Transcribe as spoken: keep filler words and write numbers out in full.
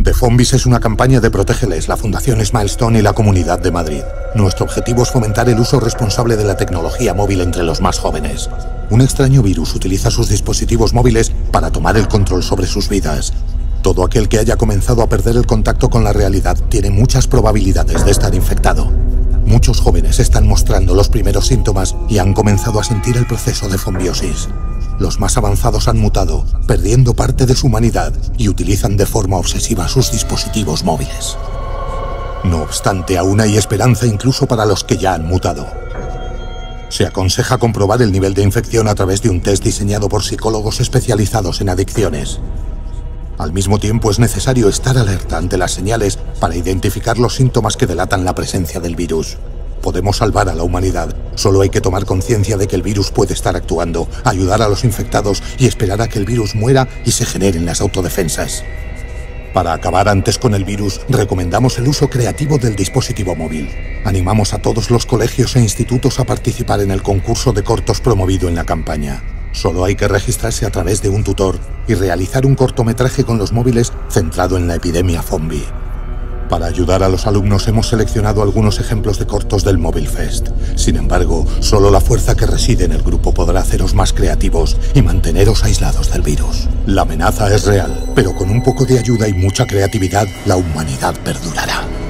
The Zombies es una campaña de Protégeles, la Fundación Smilestone y la Comunidad de Madrid. Nuestro objetivo es fomentar el uso responsable de la tecnología móvil entre los más jóvenes. Un extraño virus utiliza sus dispositivos móviles para tomar el control sobre sus vidas. Todo aquel que haya comenzado a perder el contacto con la realidad tiene muchas probabilidades de estar infectado. Muchos jóvenes están mostrando los primeros síntomas y han comenzado a sentir el proceso de zombiosis. Los más avanzados han mutado, perdiendo parte de su humanidad y utilizan de forma obsesiva sus dispositivos móviles. No obstante, aún hay esperanza incluso para los que ya han mutado. Se aconseja comprobar el nivel de infección a través de un test diseñado por psicólogos especializados en adicciones. Al mismo tiempo, es necesario estar alerta ante las señales para identificar los síntomas que delatan la presencia del virus. Podemos salvar a la humanidad, solo hay que tomar conciencia de que el virus puede estar actuando, ayudar a los infectados y esperar a que el virus muera y se generen las autodefensas. Para acabar antes con el virus, recomendamos el uso creativo del dispositivo móvil. Animamos a todos los colegios e institutos a participar en el concurso de cortos promovido en la campaña. Solo hay que registrarse a través de un tutor y realizar un cortometraje con los móviles centrado en la epidemia zombie. Para ayudar a los alumnos hemos seleccionado algunos ejemplos de cortos del Mobile Fest. Sin embargo, solo la fuerza que reside en el grupo podrá haceros más creativos y manteneros aislados del virus. La amenaza es real, pero con un poco de ayuda y mucha creatividad, la humanidad perdurará.